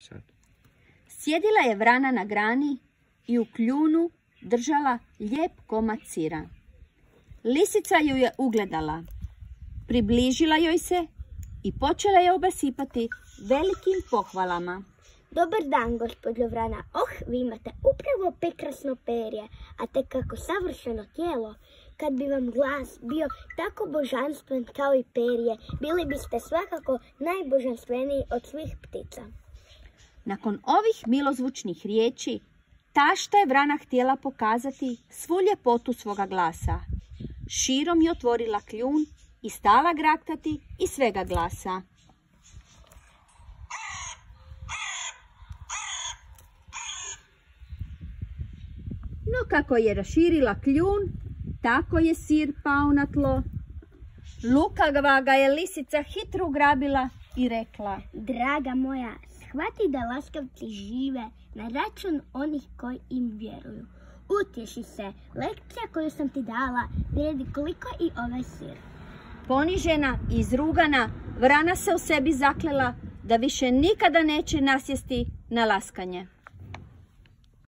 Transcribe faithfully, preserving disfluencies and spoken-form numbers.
sad? Sjedila je vrana na grani i u kljunu držala lijep komad sira. Lisica ju je ugledala, približila joj se i počela je obasipati velikim pohvalama. Dobar dan, gospođo vrana. Oh, vi imate upravo prekrasno perje, a te kako savršeno tijelo. Kad bi vam glas bio tako božanstven kao i perje, bili biste svakako najbožanstveniji od svih ptica. Nakon ovih milozvučnih riječi, tašta je vrana htjela pokazati svu ljepotu svoga glasa. Širom je otvorila kljun i stala graktati iz svega glasa. No kako je raširila kljun, tako je sir pao na tlo. Lukava ga je lisica hitro ugrabila i rekla: Draga moja, shvati da laskavci žive na račun onih koji im vjeruju. Utješi se, lekcija koju sam ti dala vrijedi koliko i ovaj sir. Ponižena i izrugana, vrana se u sebi zaklela da više nikada neće nasjesti na laskanje.